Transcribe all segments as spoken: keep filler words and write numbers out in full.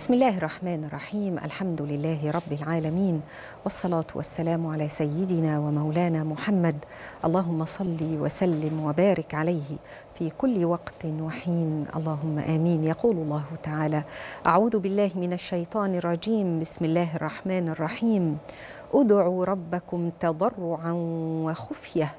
بسم الله الرحمن الرحيم. الحمد لله رب العالمين، والصلاة والسلام على سيدنا ومولانا محمد. اللهم صل وسلم وبارك عليه في كل وقت وحين، اللهم آمين. يقول الله تعالى: أعوذ بالله من الشيطان الرجيم، بسم الله الرحمن الرحيم. ادعوا ربكم تضرعا وخفية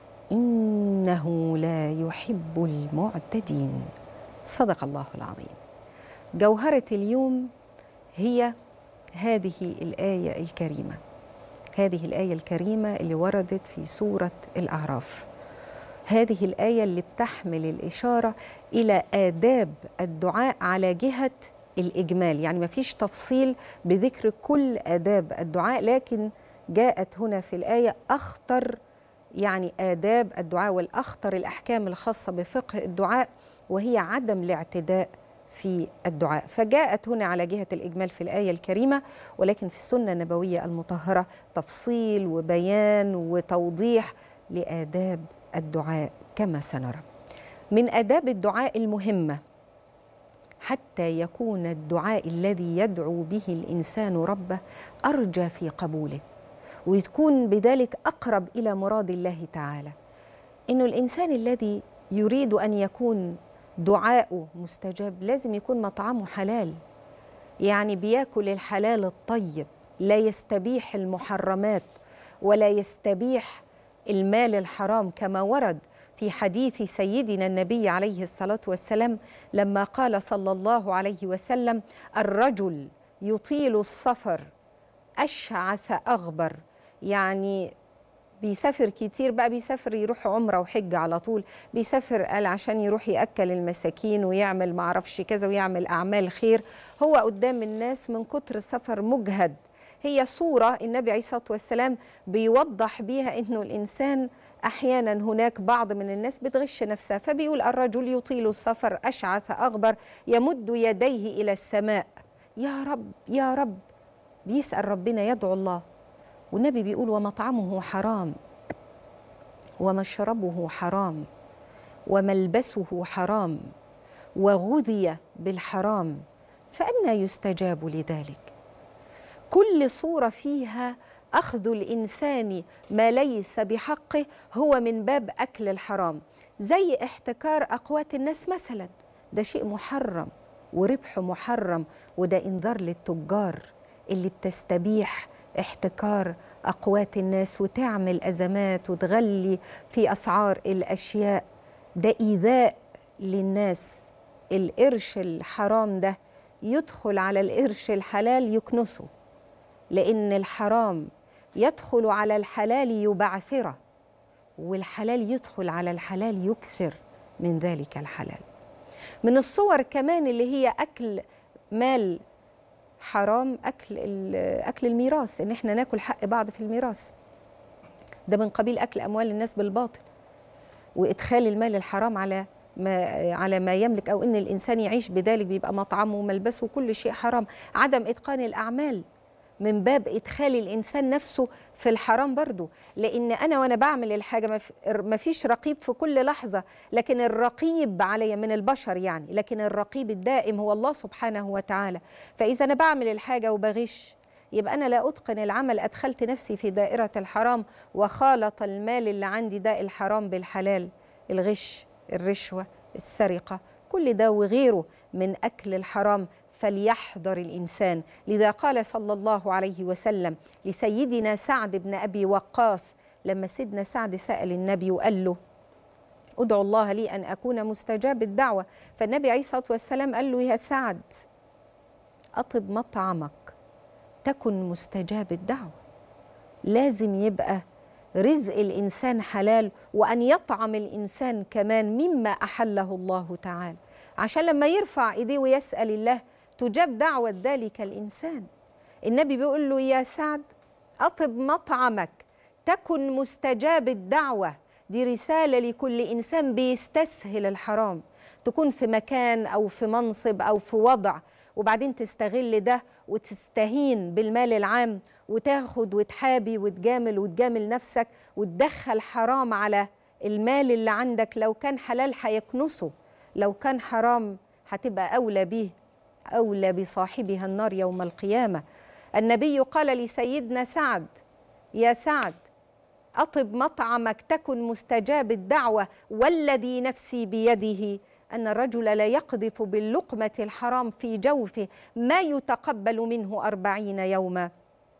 إنه لا يحب المعتدين. صدق الله العظيم. جوهرة اليوم هي هذه الآية الكريمة، هذه الآية الكريمة اللي وردت في سورة الأعراف. هذه الآية اللي بتحمل الإشارة إلى آداب الدعاء على جهة الإجمال، يعني ما فيش تفصيل بذكر كل آداب الدعاء، لكن جاءت هنا في الآية أخطر يعني آداب الدعاء والأخطر الأحكام الخاصة بفقه الدعاء، وهي عدم الاعتداء في الدعاء. فجاءت هنا على جهة الإجمال في الآية الكريمة، ولكن في السنة النبوية المطهرة تفصيل وبيان وتوضيح لآداب الدعاء كما سنرى. من آداب الدعاء المهمة حتى يكون الدعاء الذي يدعو به الإنسان ربه أرجى في قبوله، ويكون بذلك أقرب إلى مراد الله تعالى، إنه الإنسان الذي يريد أن يكون دعاءه مستجاب لازم يكون مطعمه حلال، يعني بياكل الحلال الطيب، لا يستبيح المحرمات ولا يستبيح المال الحرام، كما ورد في حديث سيدنا النبي عليه الصلاة والسلام لما قال صلى الله عليه وسلم: الرجل يطيل السفر أشعث أغبر، يعني بيسافر كتير بقى، بيسافر يروح عمرة وحج على طول، بيسافر قال عشان يروح يأكل المساكين ويعمل معرفش كذا ويعمل أعمال خير، هو قدام الناس من كتر السفر مجهد. هي صورة النبي عليه الصلاة والسلام بيوضح بيها إنه الإنسان أحيانا هناك بعض من الناس بتغش نفسها، فبيقول: الرجل يطيل السفر أشعث أغبر يمد يديه إلى السماء، يا رب يا رب، بيسأل ربنا، يدعو الله، والنبي بيقول: ومطعمه حرام ومشربه حرام وملبسه حرام وغذي بالحرام، فأنى يستجاب لذلك؟ كل صورة فيها أخذ الإنسان ما ليس بحقه هو من باب أكل الحرام، زي احتكار أقوات الناس مثلا، ده شيء محرم وربحه محرم، وده إنذار للتجار اللي بتستبيح احتكار أقوات الناس وتعمل أزمات وتغلي في أسعار الأشياء، ده إيذاء للناس. القرش الحرام ده يدخل على القرش الحلال يكنسه، لأن الحرام يدخل على الحلال يبعثره، والحلال يدخل على الحلال يكثر من ذلك الحلال. من الصور كمان اللي هي أكل مال حرام، أكل أكل الميراث، إن إحنا ناكل حق بعض في الميراث، ده من قبيل أكل أموال الناس بالباطل، وإدخال المال الحرام على ما على ما يملك، أو إن الإنسان يعيش بذلك، بيبقى مطعمه وملبسه وكل شيء حرام. عدم إتقان الأعمال من باب إدخال الإنسان نفسه في الحرام برضو، لأن أنا وأنا بعمل الحاجة ما فيش رقيب في كل لحظة، لكن الرقيب علي من البشر يعني، لكن الرقيب الدائم هو الله سبحانه وتعالى. فإذا أنا بعمل الحاجة وبغش، يبقى أنا لا أتقن العمل، أدخلت نفسي في دائرة الحرام، وخالط المال اللي عندي ده الحرام بالحلال، الغش، الرشوة، السرقة، كل ده وغيره من أكل الحرام، فليحذر الإنسان. لذا قال صلى الله عليه وسلم لسيدنا سعد بن أبي وقاص، لما سيدنا سعد سأل النبي وقال له: ادعو الله لي أن أكون مستجاب الدعوة، فالنبي عليه الصلاة والسلام قال له: يا سعد، أطب مطعمك تكن مستجاب الدعوة. لازم يبقى رزق الإنسان حلال، وأن يطعم الإنسان كمان مما أحله الله تعالى، عشان لما يرفع إيديه ويسأل الله تجاب دعوة ذلك الإنسان. النبي بيقول له: يا سعد، أطب مطعمك تكن مستجاب الدعوة. دي رسالة لكل إنسان بيستسهل الحرام، تكون في مكان أو في منصب أو في وضع، وبعدين تستغل ده وتستهين بالمال العام، وتاخد وتحابي وتجامل وتجامل نفسك، وتدخل حرام على المال اللي عندك. لو كان حلال هيكنسه، لو كان حرام هتبقى أولى بيه أولى بصاحبها النار يوم القيامة. النبي قال لسيدنا سعد: يا سعد أطب مطعمك تكن مستجاب الدعوة، والذي نفسي بيده أن الرجل لا يقذف باللقمة الحرام في جوفه ما يتقبل منه أربعين يوما،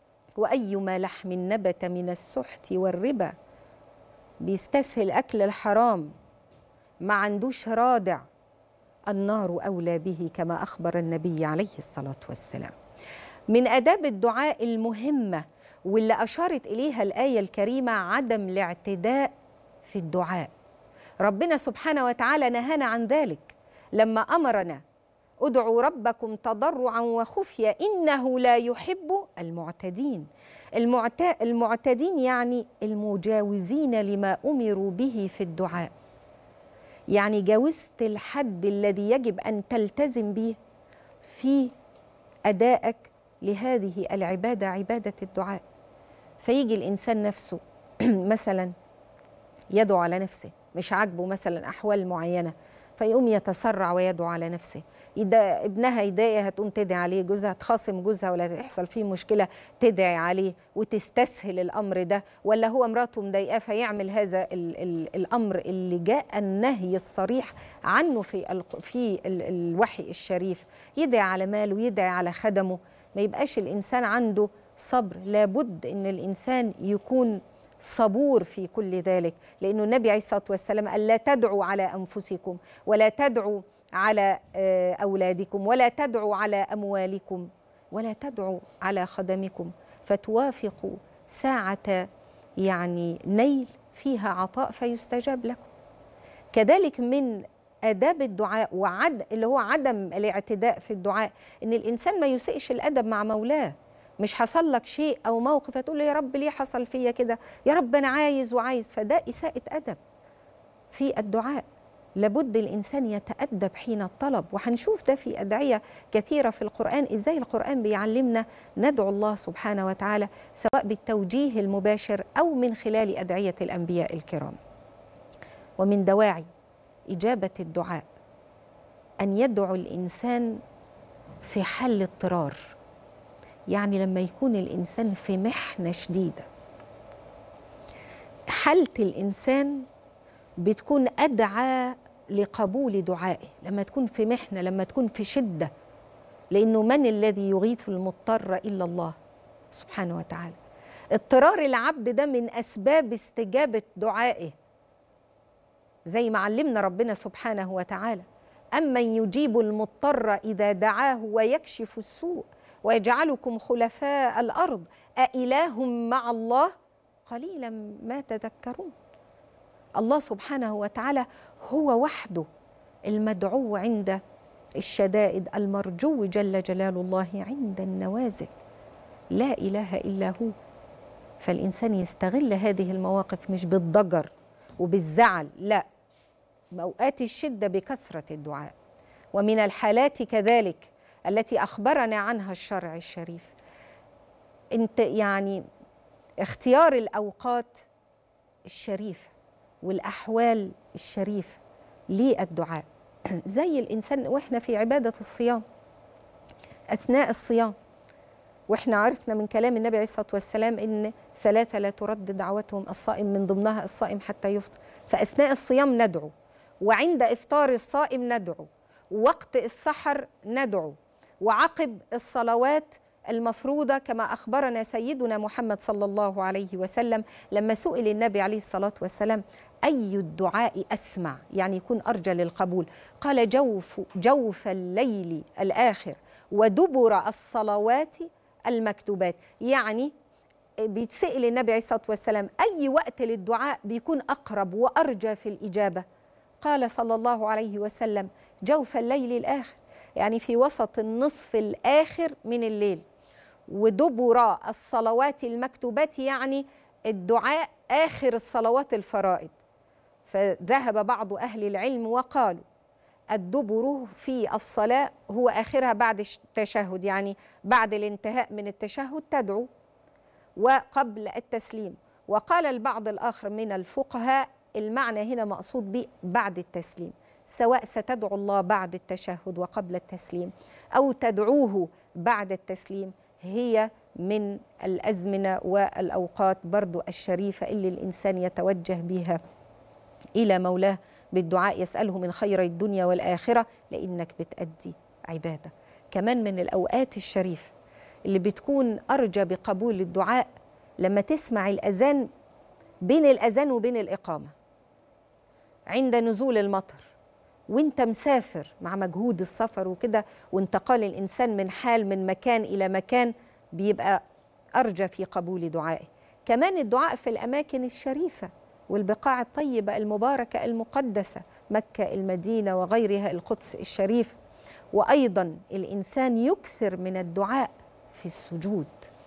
وأيما لحم نبت من السحت والربا. بيستسهل أكل الحرام، ما عندوش رادع، النار أولى به كما أخبر النبي عليه الصلاة والسلام. من آداب الدعاء المهمة واللي أشارت إليها الآية الكريمة عدم الاعتداء في الدعاء. ربنا سبحانه وتعالى نهانا عن ذلك لما أمرنا: ادعوا ربكم تضرعا وخفيا إنه لا يحب المعتدين. المعتدين يعني المجاوزين لما أمروا به في الدعاء، يعني جاوزت الحد الذي يجب أن تلتزم به في أدائك لهذه العبادة، عبادة الدعاء. فيجي الإنسان نفسه مثلا يدعو على نفسه، مش عاجبه مثلا أحوال معينة، فيقوم يتسرع ويدعو على نفسه. يدا ابنها يضايقها تقوم تدعي عليه، جوزها تخاصم جوزها ولا يحصل فيه مشكلة تدعي عليه وتستسهل الأمر ده، ولا هو مراته مضايقاه فيعمل هذا ال ال الأمر اللي جاء النهي الصريح عنه في ال في ال الوحي الشريف. يدعي على ماله، يدعي على خدمه، ما يبقاش الإنسان عنده صبر. لابد أن الإنسان يكون صبور في كل ذلك، لأنه النبي عليه الصلاة والسلام قال: لا تدعوا على أنفسكم، ولا تدعوا على أولادكم، ولا تدعوا على أموالكم، ولا تدعوا على خدمكم، فتوافقوا ساعة يعني نيل فيها عطاء فيستجاب لكم. كذلك من آداب الدعاء وعد اللي هو عدم الاعتداء في الدعاء، إن الإنسان ما يسيئش الأدب مع مولاه. مش حصل لك شيء أو موقف فتقول له: يا رب ليه حصل فيا كده؟ يا رب أنا عايز وعايز. فده إساءة أدب في الدعاء. لابد الإنسان يتأدب حين الطلب، وهنشوف ده في أدعية كثيرة في القرآن، إزاي القرآن بيعلمنا ندعو الله سبحانه وتعالى سواء بالتوجيه المباشر أو من خلال أدعية الأنبياء الكرام. ومن دواعي إجابة الدعاء أن يدعو الإنسان في حال اضطرار، يعني لما يكون الإنسان في محنة شديدة. حالة الإنسان بتكون أدعى لقبول دعائه لما تكون في محنة، لما تكون في شدة، لأنه من الذي يغيث المضطر إلا الله سبحانه وتعالى. اضطرار العبد ده من أسباب استجابة دعائه، زي ما علمنا ربنا سبحانه وتعالى: أمن يجيب المضطر إذا دعاه ويكشف السوء ويجعلكم خلفاء الأرض أإله مع الله قليلا ما تذكرون. الله سبحانه وتعالى هو وحده المدعو عند الشدائد، المرجو جل جلال الله عند النوازل، لا إله إلا هو. فالإنسان يستغل هذه المواقف مش بالضجر وبالزعل، لا، أوقات الشدة بكثرة الدعاء. ومن الحالات كذلك التي أخبرنا عنها الشرع الشريف انت يعني اختيار الأوقات الشريفة والأحوال الشريفة للدعاء، زي الإنسان وإحنا في عبادة الصيام، أثناء الصيام، وإحنا عرفنا من كلام النبي عليه الصلاة والسلام إن ثلاثة لا ترد دعوتهم الصائم، من ضمنها الصائم حتى يفطر. فأثناء الصيام ندعو، وعند إفطار الصائم ندعو، ووقت السحر ندعو، وعقب الصلوات المفروضة كما أخبرنا سيدنا محمد صلى الله عليه وسلم لما سئل النبي عليه الصلاة والسلام: أي الدعاء أسمع، يعني يكون أرجى للقبول؟ قال: جوف, جوف الليل الآخر ودبر الصلوات المكتوبات. يعني بيتسئل النبي عليه الصلاة والسلام أي وقت للدعاء بيكون أقرب وأرجى في الإجابة؟ قال صلى الله عليه وسلم: جوف الليل الآخر، يعني في وسط النصف الآخر من الليل، ودبر الصلوات المكتوبات، يعني الدعاء آخر الصلوات الفرائض. فذهب بعض أهل العلم وقالوا الدبر في الصلاة هو آخرها بعد التشهد، يعني بعد الانتهاء من التشهد تدعو، وقبل التسليم. وقال البعض الآخر من الفقهاء المعنى هنا مقصود به بعد التسليم، سواء ستدعو الله بعد التشهد وقبل التسليم أو تدعوه بعد التسليم، هي من الأزمنة والأوقات برضو الشريفة اللي الإنسان يتوجه بها إلى مولاه بالدعاء، يسأله من خير الدنيا والآخرة، لأنك بتأدي عبادة. كمان من الأوقات الشريفة اللي بتكون أرجى بقبول الدعاء لما تسمع الأذان، بين الأذان وبين الإقامة، عند نزول المطر وانت مسافر مع مجهود السفر وكده، وانتقال الإنسان من حال من مكان إلى مكان، بيبقى أرجى في قبول دعائه. كمان الدعاء في الأماكن الشريفة والبقاع الطيبة المباركة المقدسة، مكة، المدينة وغيرها، القدس الشريف. وأيضا الإنسان يكثر من الدعاء في السجود،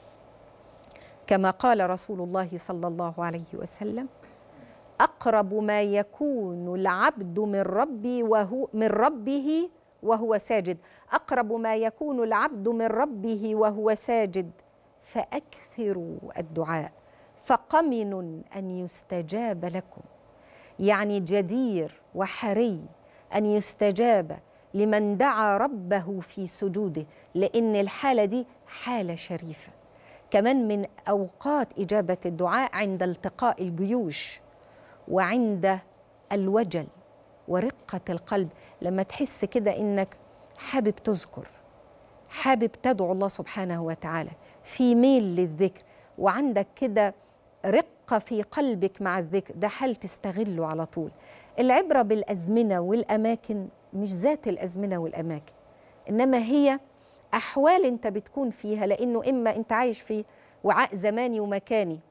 كما قال رسول الله صلى الله عليه وسلم: أقرب ما يكون العبد من ربي وهو من ربه وهو ساجد، أقرب ما يكون العبد من ربه وهو ساجد فأكثروا الدعاء فقمن أن يستجاب لكم. يعني جدير وحري أن يستجاب لمن دعا ربه في سجوده، لأن الحالة دي حالة شريفة. كمان من أوقات إجابة الدعاء عند التقاء الجيوش، وعند الوجل ورقة القلب، لما تحس كده إنك حابب تذكر، حابب تدعو الله سبحانه وتعالى، في ميل للذكر، وعندك كده رقة في قلبك مع الذكر، ده حال تستغله على طول. العبرة بالأزمنة والأماكن مش ذات الأزمنة والأماكن، إنما هي أحوال أنت بتكون فيها، لأنه إما أنت عايش في وعاء زماني ومكاني،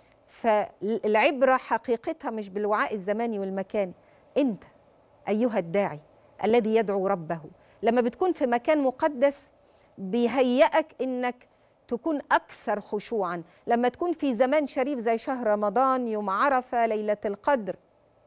فالعبرة حقيقتها مش بالوعاء الزماني والمكاني. أنت أيها الداعي الذي يدعو ربه، لما بتكون في مكان مقدس بيهيئك إنك تكون أكثر خشوعا. لما تكون في زمان شريف زي شهر رمضان، يوم عرفة، ليلة القدر،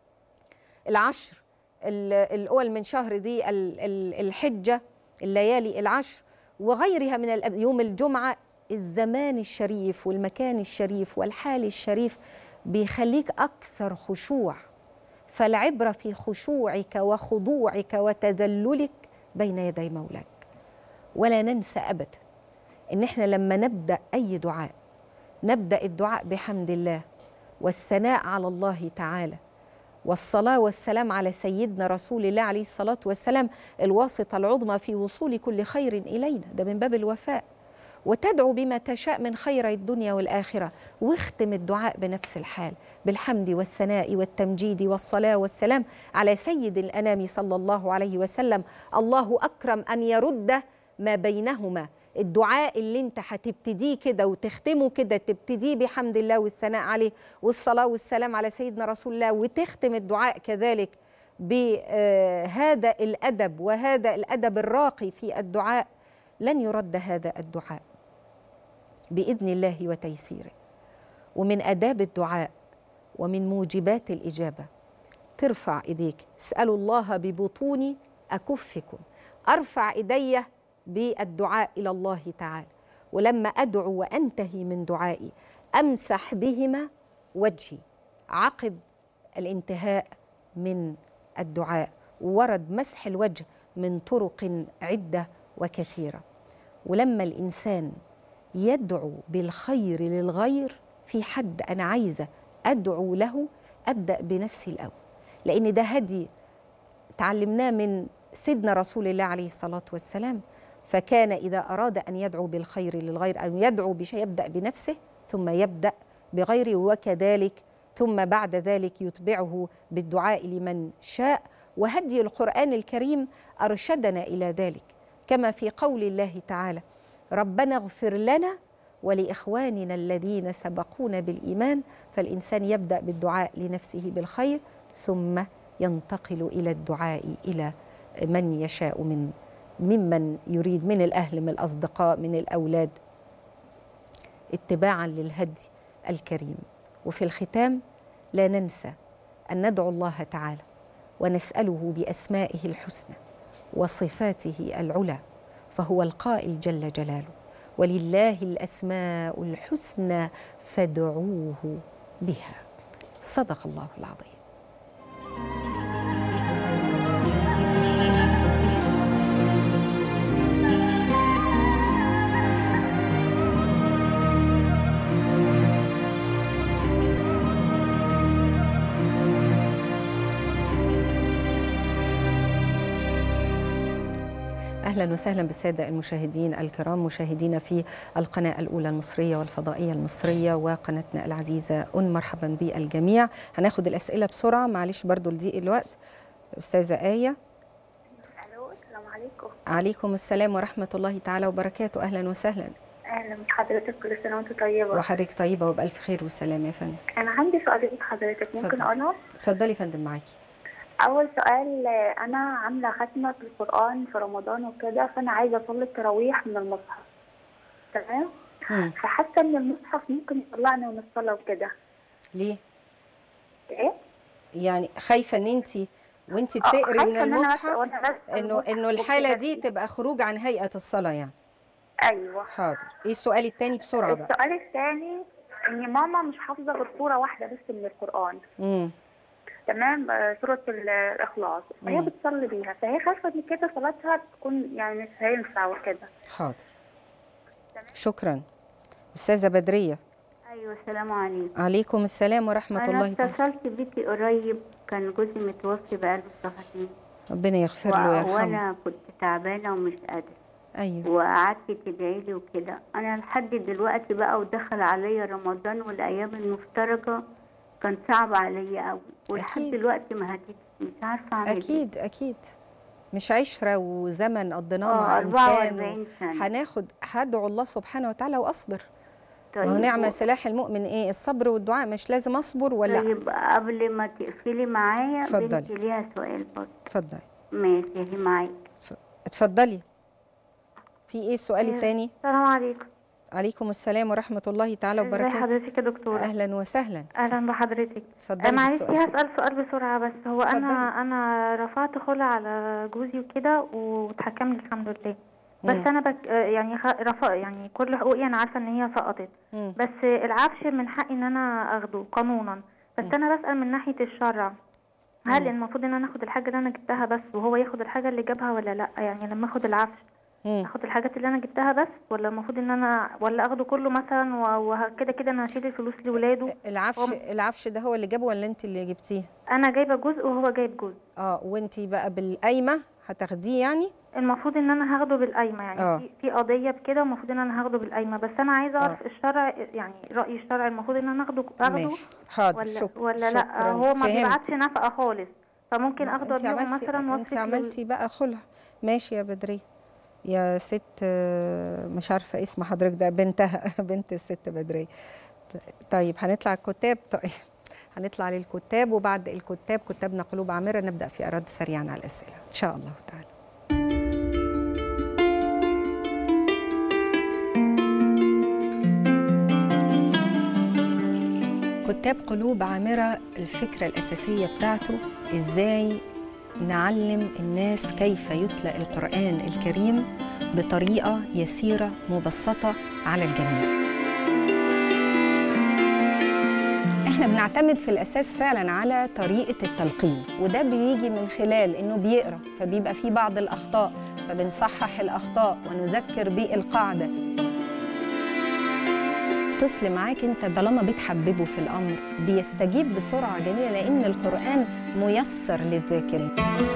العشر الأول من شهر دي الحجة، الليالي العشر وغيرها من يوم الجمعة، الزمان الشريف والمكان الشريف والحال الشريف بيخليك أكثر خشوع. فالعبرة في خشوعك وخضوعك وتذللك بين يدي مولاك. ولا ننسى أبدا إن إحنا لما نبدأ أي دعاء، نبدأ الدعاء بحمد الله والثناء على الله تعالى والصلاة والسلام على سيدنا رسول الله عليه الصلاة والسلام، الواسطة العظمى في وصول كل خير إلينا، ده من باب الوفاء. وتدعو بما تشاء من خير الدنيا والآخرة، واختم الدعاء بنفس الحال، بالحمد والثناء والتمجيد والصلاة والسلام على سيد الأنام صلى الله عليه وسلم. الله أكرم أن يرد ما بينهما. الدعاء اللي انت هتبتديه كده وتختمه كده، تبتديه بحمد الله والثناء عليه والصلاة والسلام على سيدنا رسول الله، وتختم الدعاء كذلك بهذا الأدب وهذا الأدب الراقي في الدعاء، لن يرد هذا الدعاء بإذن الله وتيسيره. ومن آداب الدعاء ومن موجبات الإجابة، ترفع إيديك، اسألوا الله ببطون أكفكم، أرفع إيدي بالدعاء إلى الله تعالى، ولما أدعو وأنتهي من دعائي أمسح بهما وجهي عقب الانتهاء من الدعاء. ورد مسح الوجه من طرق عدة وكثيرة. ولما الإنسان يدعو بالخير للغير، في حد أنا عايزة أدعو له، أبدأ بنفسي الأول، لأن ده هدي تعلمناه من سيدنا رسول الله عليه الصلاة والسلام. فكان إذا أراد أن يدعو بالخير للغير، أن يدعو بشيء، يبدأ بنفسه ثم يبدأ بغيره، وكذلك ثم بعد ذلك يتبعه بالدعاء لمن شاء. وهدي القرآن الكريم أرشدنا إلى ذلك، كما في قول الله تعالى: ربنا اغفر لنا ولإخواننا الذين سبقونا بالإيمان. فالإنسان يبدأ بالدعاء لنفسه بالخير، ثم ينتقل إلى الدعاء إلى من يشاء من ممن يريد، من الأهل، من الأصدقاء، من الأولاد، اتباعا للهدي الكريم. وفي الختام لا ننسى أن ندعو الله تعالى ونسأله بأسمائه الحسنى وصفاته العلى، فهو القائل جل جلاله: ولله الأسماء الحسنى فادعوه بها. صدق الله العظيم. أهلا وسهلا بالسادة المشاهدين الكرام، مشاهدينا في القناة الأولى المصرية والفضائية المصرية وقناتنا العزيزة أن مرحبا بالجميع. هناخد الأسئلة بسرعة، معلش برضو لضيق الوقت. أستاذة آية. الو، السلام عليكم. عليكم السلام ورحمة الله تعالى وبركاته. أهلا وسهلا. اهلا بحضرتك، كل سنه وانت طيبه. وحضرتك طيبة وبألف خير وسلام يا فندم. انا عندي سؤالين لحضرتك، ممكن اقولهم؟ اتفضلي يا فندم معاكي. اول سؤال، انا عامله ختمه في القران في رمضان وكده، فانا عايزه اصلي التراويح من المصحف. تمام. مم. فحاسه ان المصحف ممكن يطلعني من الصلاه وكده. ليه؟ ايه؟ يعني خايفة ان انت وانت بتقري من المصحف انه انه الحالة دي تبقى خروج عن هيئة الصلاة يعني. ايوه. حاضر. ايه السؤال الثاني بسرعة بقى؟ السؤال الثاني ان ماما مش حافظه غير سوره واحده بس من القران. امم تمام، سوره الاخلاص، فهي بتصلي بيها، فهي خايفه ان كده صلاتها تكون يعني مش هينفع وكده. حاضر. شكرا. استاذة بدرية. ايوه، السلام عليكم. عليكم السلام ورحمة الله تعالى. انا اتصلت بيكي قريب، كان جوزي متوفي بقاله شهرين. ربنا يغفر له ويرحمه. وانا كنت تعبانه ومش قادره. ايوه. وقعدت تدعي لي وكده، انا لحد دلوقتي بقى ودخل عليا رمضان والايام المفترجه كان صعب عليا قوي، ولحد دلوقتي ما هديت، مش عارفه اعمل اكيد ايه. اكيد مش عشره وزمن قضيناه مع انسان، هناخد هدعو الله سبحانه وتعالى واصبر. طيب، ما هو نعمه سلاح المؤمن ايه؟ الصبر والدعاء. مش لازم اصبر ولا؟ طيب قبل ما تقفلي معايا بنتي ليها سؤال برضه. اتفضلي. ماشي، هي معاكي. اتفضلي. في ايه السؤال الثاني؟ السلام عليكم. عليكم السلام ورحمه الله تعالى وبركاته. ازي حضرتك يا دكتوره؟ اهلا وسهلا. اهلا بحضرتك. اتفضلي. معلش هسال سؤال بسرعه بس. هو فضلي. انا انا رفعت خلع على جوزي وكده واتحكم لي الحمد لله. بس مم. انا بك يعني رفع يعني كل حقوقي انا عارفه ان هي سقطت. مم. بس العفش من حقي ان انا اخده قانونا. بس مم. انا بسال من ناحيه الشرع، هل مم. المفروض ان انا اخد الحاجه اللي انا جبتها بس وهو ياخد الحاجه اللي جابها ولا لا؟ يعني لما اخد العفش مم. اخد الحاجات اللي انا جبتها بس، ولا المفروض ان انا ولا اخده كله مثلا وكده كده انا هشيل الفلوس لاولاده؟ العفش وم... العفش ده هو اللي جابه ولا انت اللي جبتيه؟ انا جايبه جزء وهو جايب جزء. اه، وانت بقى بالقايمه هتاخديه يعني؟ المفروض ان انا هاخده بالقايمه يعني. أوه. في في قضيه بكده المفروض ان انا هاخده بالقايمه، بس انا عايزه اعرف الشرع يعني راي الشرع المفروض ان انا اخده اخده ماشي. حاضر. ولا شكرا. ولا لا هو ما بيبعتش نفقه خالص، فممكن اخده ابيعه مثلا. انت عملتي بقى خلع. ماشي يا بدريه يا ست، مش عارفه اسم حضرتك ده، بنتها بنت الست بدريه. طيب هنطلع الكتاب. طيب هنطلع للكتاب، وبعد الكتاب كتابنا قلوب عامره نبدا في اراد سريعا على الاسئله ان شاء الله تعالى. كتاب قلوب عامره الفكره الاساسيه بتاعته ازاي نعلم الناس كيف يتلى القرآن الكريم بطريقة يسيرة مبسطة على الجميع. احنا بنعتمد في الأساس فعلا على طريقة التلقين، وده بيجي من خلال انه بيقرأ فبيبقى فيه بعض الأخطاء، فبنصحح الأخطاء ونذكر بالقاعدة. طفل معاك انت طالما بتحببه في الامر بيستجيب بسرعه جميله، لان القران ميسر للذاكرين.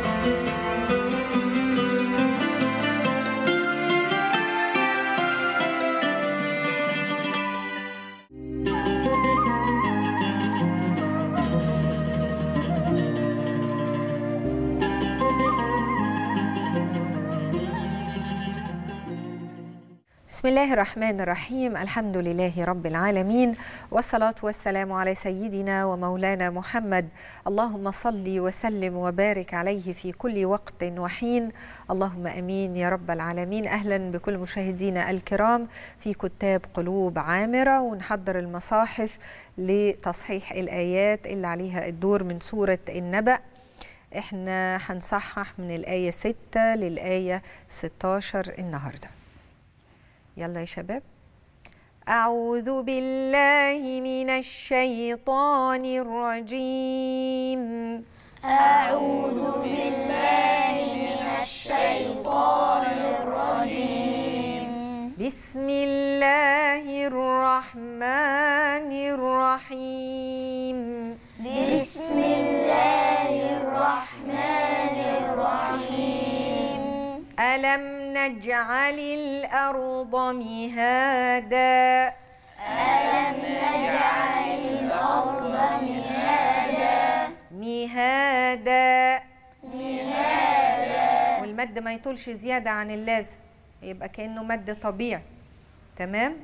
بسم الله الرحمن الرحيم. الحمد لله رب العالمين، والصلاة والسلام على سيدنا ومولانا محمد. اللهم صل وسلم وبارك عليه في كل وقت وحين. اللهم أمين يا رب العالمين. أهلا بكل مشاهدينا الكرام في كتاب قلوب عامرة، ونحضر المصاحف لتصحيح الآيات اللي عليها الدور من سورة النبأ. احنا هنصحح من الآية ستة للآية ستة عشر النهاردة. يلا يا شباب. أعوذ بالله من الشيطان الرجيم. أعوذ بالله من الشيطان الرجيم. بسم الله الرحمن الرحيم. بسم الله الرحمن الرحيم. ألم نجعل الأرض مهادا ألم نجعل الأرض مهادا مهادا مهادا والمد ما يطولش زيادة عن اللازم، يبقى كأنه مد طبيعي. تمام.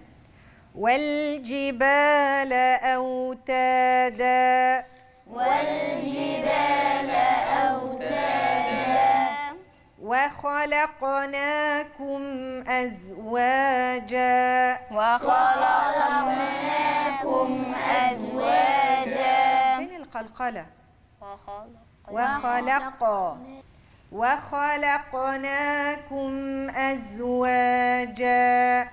والجبال أوتادا والجبال أوتادا وخلقناكم أزواجا وخلقناكم أزواجا. فين القلقلة؟ وخلق وخلق وخلقناكم أزواجا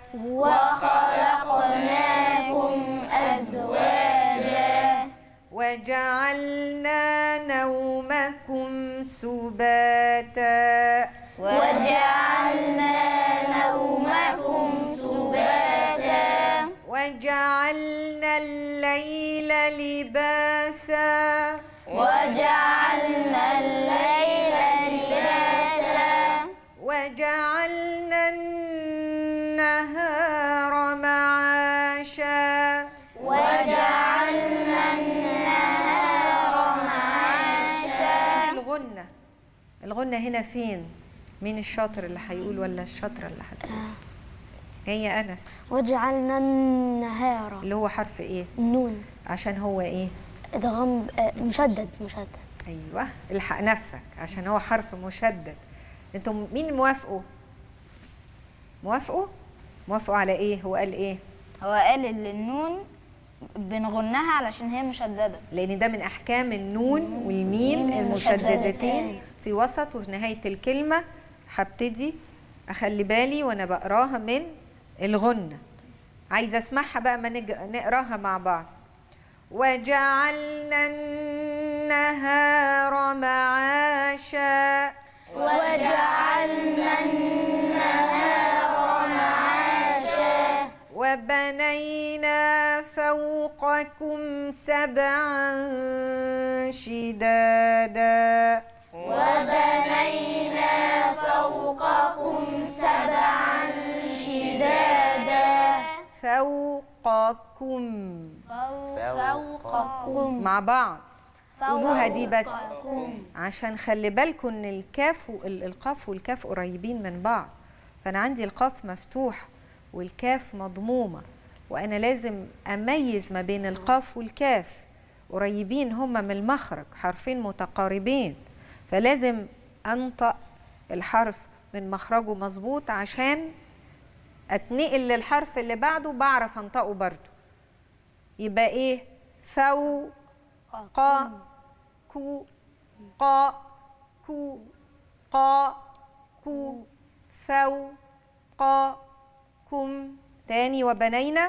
وخلقناكم أزواجا وجعلنا نومكم سباتا وجعلنا نومكم سباتا وجعلنا الليل لباسا وجعلنا الليل لباسا وجعلنا النهار معاشا وجعلنا النهار معاشا. الغنة الغنة هنا فين؟ مين الشاطر اللي هيقول ولا الشاطرة اللي هتقول؟ هي أنس. وجعلنا النهار اللي هو حرف إيه؟ النون عشان هو إيه؟ ادغام آه، مشدد مشدد. أيوه الحق نفسك عشان هو حرف مشدد. أنتم مين موافقوا؟ موافقوا؟ موافقوا على إيه؟ هو قال إيه؟ هو قال ان النون بنغنها علشان هي مشددة، لأن ده من أحكام النون والميم المشددتين في وسط وفي نهاية الكلمة. هبتدي أخلي بالي وأنا بقراها من الغنة. عايزة أسمعها بقى ما نج... نقراها مع بعض. وجعلنا النهار معاشا وجعلنا النهار معاشا وبنينا فوقكم سبعا شدادا وبنينا فوقكم سبعا شدادا فوقكم فوقكم مع بعض قولوها دي بس فوقكم. عشان خلي بالكم ان الكاف والقاف والكاف قريبين من بعض. فانا عندي القاف مفتوح والكاف مضمومه، وانا لازم اميز ما بين القاف والكاف، قريبين هما من المخرج، حرفين متقاربين، فلازم انطق الحرف من مخرجه مظبوط عشان اتنقل للحرف اللي بعده بعرف انطقه برضه. يبقى ايه؟ فو قا كو قا كو قا كو فو قا كم. تاني وبنينا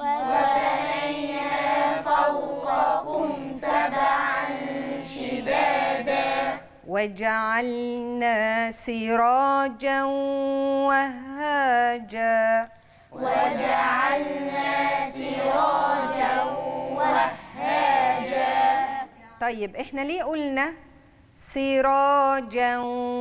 وبنينا فوقكم سبعا شدادا وجعلنا سراجا وهاجا وجعلنا سراجا وهاجا. طيب احنا ليه قلنا سراجا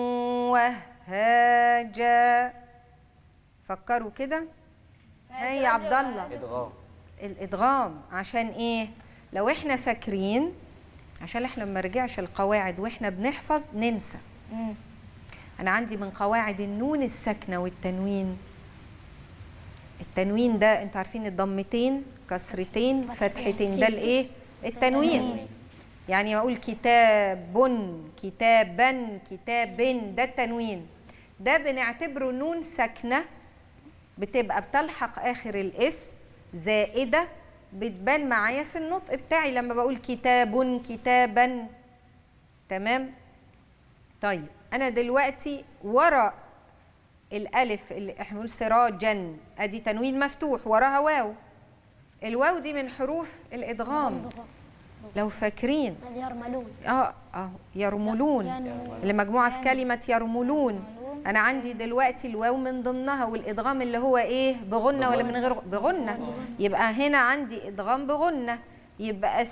وهاجا؟ فكروا كده. هيا عبد الله. ادغام. الادغام عشان ايه؟ لو احنا فاكرين، عشان احنا ما نرجعش القواعد واحنا بنحفظ ننسى. مم. انا عندي من قواعد النون الساكنه والتنوين. التنوين ده انتوا عارفين الضمتين كسرتين فتحتين، ده الايه؟ التنوين. يعني اقول كتاب كتابا كتاب، ده التنوين. ده بنعتبره نون ساكنه بتبقى بتلحق اخر الاسم زائده، بتبان معايا في النطق بتاعي لما بقول كتاب كتابا. تمام؟ طيب انا دلوقتي ورا الالف اللي احنا بنقول سراجا، ادي تنوين مفتوح وراها واو. الواو دي من حروف الادغام لو فاكرين. يرملون. اه اه يرملون اللي مجموعه في كلمه يرملون. انا عندي دلوقتي الواو من ضمنها، والادغام اللي هو ايه؟ بغنه ولا من غير بغنه؟ يبقى هنا عندي ادغام بغنه، يبقى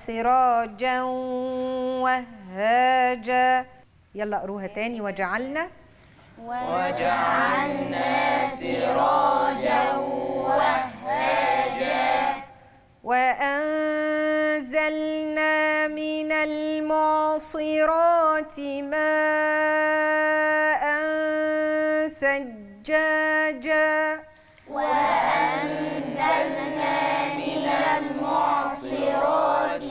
سراجا وهاجا. يلا قروها تاني. وجعلنا وجعلنا سراجا وهاجا وأنزلنا من المعصرات ماء ثجاجا وأنزلنا من المعصرات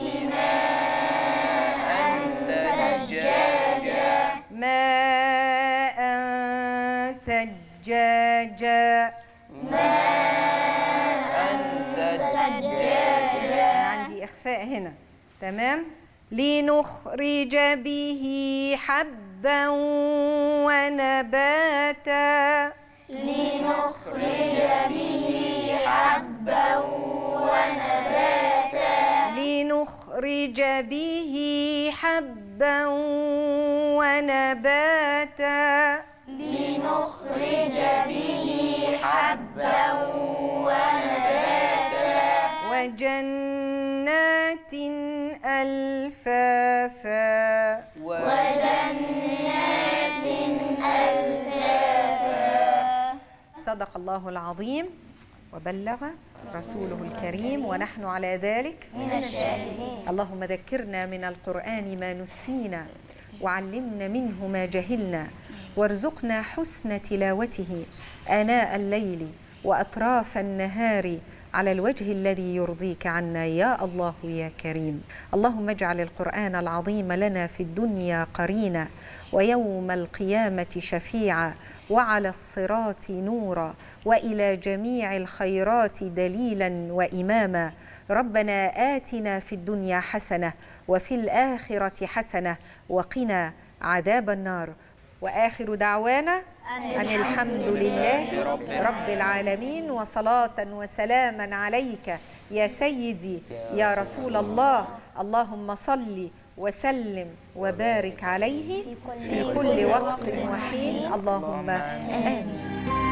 ماء ثجاجا ماء ثجاجا ماء ثجاجا. عندي إخفاء هنا، تمام. لنخرج به حبا ونباتا لنخرج به حبا ونباتا لنخرج به حبا ونباتا لنخرج به حبا ونباتا وجنات ألفافا وجنات ألفافا. صدق الله العظيم وبلغ رسوله الكريم ونحن على ذلك من الشاهدين. اللهم ذكرنا من القرآن ما نسينا وعلمنا منه ما جهلنا وارزقنا حسن تلاوته آناء الليل وأطراف النهار على الوجه الذي يرضيك عنا يا الله يا كريم. اللهم اجعل القرآن العظيم لنا في الدنيا قرينا ويوم القيامة شفيعا وعلى الصراط نورا وإلى جميع الخيرات دليلا وإماما. ربنا آتنا في الدنيا حسنة وفي الآخرة حسنة وقنا عذاب النار. وآخر دعوانا أن الحمد لله رب العالمين وصلاة وسلاما عليك يا سيدي يا رسول الله. اللهم صل وسلم وبارك عليه في كل وقت وحين. اللهم آمين.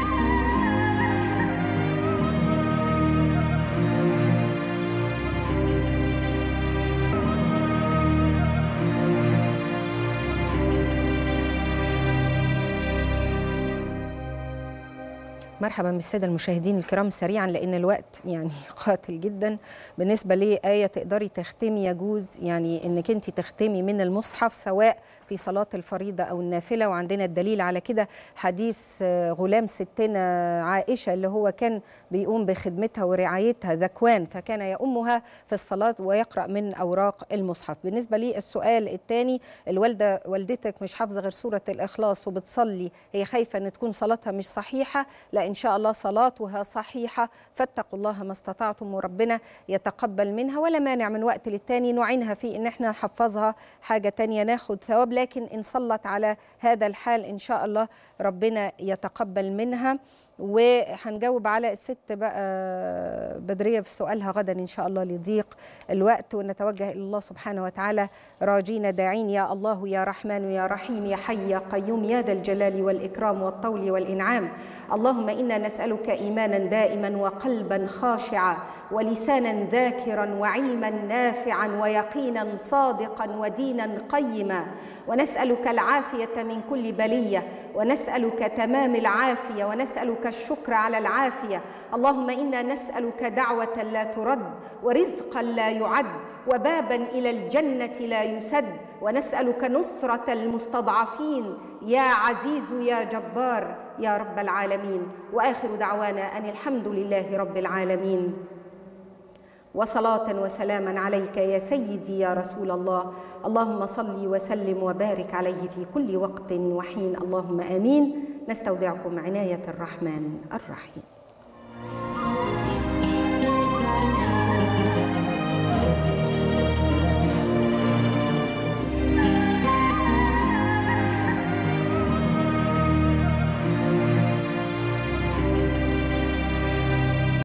مرحبا بالسادة المشاهدين الكرام. سريعا لأن الوقت يعني قاتل جدا. بالنسبة لآية تقدري تختمي يجوز يعني أنك أنت تختمي من المصحف سواء في صلاة الفريضة أو النافلة، وعندنا الدليل على كده حديث غلام ستنا عائشة اللي هو كان بيقوم بخدمتها ورعايتها ذكوان، فكان يؤمها في الصلاة ويقرأ من أوراق المصحف. بالنسبة لي السؤال الثاني، الوالدة والدتك مش حافظة غير سورة الإخلاص وبتصلي، هي خايفة أن تكون صلاتها مش صحيحة؟ لا إن شاء الله صلاتها صحيحة، فاتقوا الله ما استطعتم وربنا يتقبل منها، ولا مانع من وقت للتاني نعينها في إن احنا نحفظها حاجة تانية ناخد ثواب، لكن إن صلت على هذا الحال إن شاء الله ربنا يتقبل منها. وهنجاوب على الست بقى بدرية في سؤالها غدا إن شاء الله لضيق الوقت، ونتوجه إلى الله سبحانه وتعالى راجين داعين يا الله يا رحمن يا رحيم يا حي يا قيوم يا ذا الجلال والإكرام والطول والإنعام. اللهم إنا نسألك إيمانا دائما وقلبا خاشعا ولسانا ذاكرا وعلما نافعا ويقينا صادقا ودينا قيما، ونسألك العافية من كل بلية، ونسألك تمام العافية، ونسألك الشكر على العافية. اللهم إنا نسألك دعوة لا ترد ورزقا لا يعد وبابا إلى الجنة لا يسد، ونسألك نصرة المستضعفين يا عزيز يا جبار يا رب العالمين. وآخر دعوانا أن الحمد لله رب العالمين، وصلاة وسلاما عليك يا سيدي يا رسول الله. اللهم صل وسلم وبارك عليه في كل وقت وحين. اللهم آمين. نستودعكم عناية الرحمن الرحيم.